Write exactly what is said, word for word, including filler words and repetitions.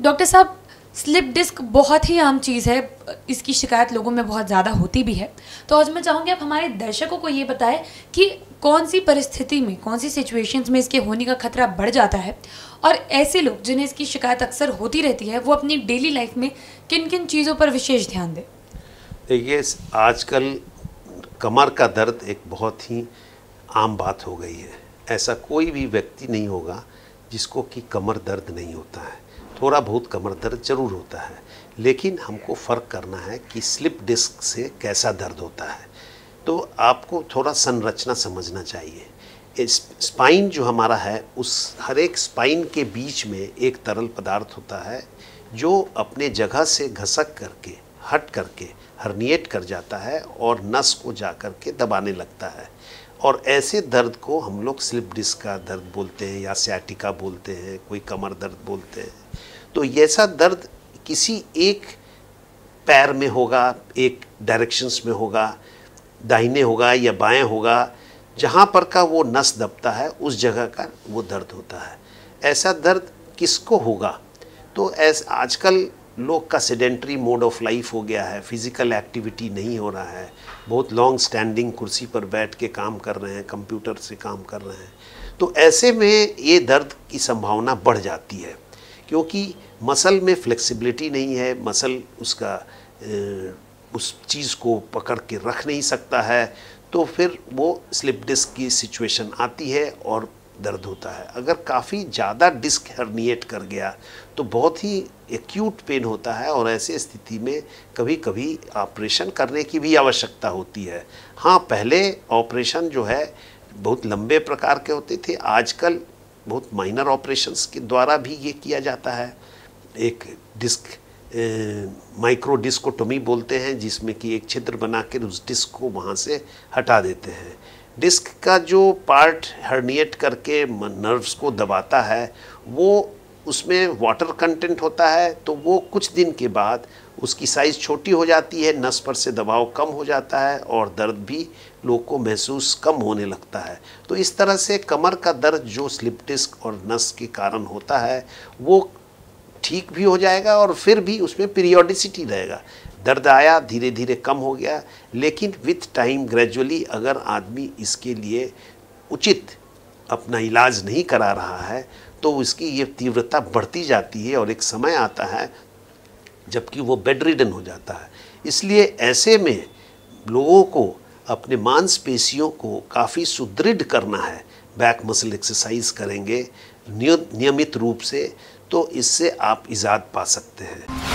Doctor साहब, slip disc बहुत ही आम चीज़ है, इसकी शिकायत लोगों में बहुत ज़्यादा होती भी है। तो आज मैं चाहूँगी आप हमारे दर्शकों को ये बताएं कि कौन सी परिस्थिति में, कौन सी सिचुएशंस में इसके होने का खतरा बढ़ जाता है, और ऐसे लोग जिन्हें इसकी शिकायत अक्सर होती रहती है वो अपनी डेली लाइफ में किन किन चीज़ों पर विशेष ध्यान दें। देखिए, आजकल कमर का दर्द एक बहुत ही आम बात हो गई है। ऐसा कोई भी व्यक्ति नहीं होगा जिसको कि कमर दर्द नहीं होता है। थोड़ा बहुत कमर दर्द जरूर होता है, लेकिन हमको फ़र्क करना है कि स्लिप डिस्क से कैसा दर्द होता है। तो आपको थोड़ा संरचना समझना चाहिए। स्पाइन जो हमारा है, उस हर एक स्पाइन के बीच में एक तरल पदार्थ होता है जो अपने जगह से घसक करके, हट करके हर्निएट कर जाता है और नस को जा कर के दबाने लगता है। और ऐसे दर्द को हम लोग स्लिप डिस्क का दर्द बोलते हैं, या सियाटिका बोलते हैं, कोई कमर दर्द बोलते हैं। तो ऐसा दर्द किसी एक पैर में होगा, एक डायरेक्शंस में होगा, दाहिने होगा या बाएं होगा, जहाँ पर का वो नस दबता है उस जगह का वो दर्द होता है। ऐसा दर्द किसको होगा? तो ऐस आजकल लोग का सेडेंट्री मोड ऑफ लाइफ हो गया है, फिज़िकल एक्टिविटी नहीं हो रहा है, बहुत लॉन्ग स्टैंडिंग कुर्सी पर बैठ के काम कर रहे हैं, कंप्यूटर से काम कर रहे हैं। तो ऐसे में ये दर्द की संभावना बढ़ जाती है, क्योंकि मसल में फ्लेक्सिबिलिटी नहीं है, मसल उसका उस चीज़ को पकड़ के रख नहीं सकता है, तो फिर वो स्लिप डिस्क की सिचुएशन आती है और दर्द होता है। अगर काफ़ी ज़्यादा डिस्क हर्निएट कर गया तो बहुत ही एक्यूट पेन होता है, और ऐसी स्थिति में कभी कभी ऑपरेशन करने की भी आवश्यकता होती है। हाँ, पहले ऑपरेशन जो है बहुत लंबे प्रकार के होते थे, आजकल बहुत माइनर ऑपरेशंस के द्वारा भी ये किया जाता है। एक डिस्क माइक्रो डिस्कोटोमी बोलते हैं, जिसमें कि एक छिद्र बना कर उस डिस्क को वहाँ से हटा देते हैं। डिस्क का जो पार्ट हर्निएट करके नर्व्स को दबाता है, वो उसमें वाटर कंटेंट होता है, तो वो कुछ दिन के बाद उसकी साइज़ छोटी हो जाती है, नस पर से दबाव कम हो जाता है और दर्द भी लोग को महसूस कम होने लगता है। तो इस तरह से कमर का दर्द जो स्लिप डिस्क और नस के कारण होता है वो ठीक भी हो जाएगा, और फिर भी उसमें पीरियोडिसिटी रहेगा। दर्द आया, धीरे धीरे कम हो गया, लेकिन विथ टाइम ग्रेजुअली अगर आदमी इसके लिए उचित अपना इलाज नहीं करा रहा है तो इसकी ये तीव्रता बढ़ती जाती है, और एक समय आता है जबकि वो बेड रिडन हो जाता है। इसलिए ऐसे में लोगों को अपने मांसपेशियों को काफ़ी सुदृढ़ करना है। बैक मसल एक्सरसाइज करेंगे नियमित रूप से, तो इससे आप इजाद पा सकते हैं।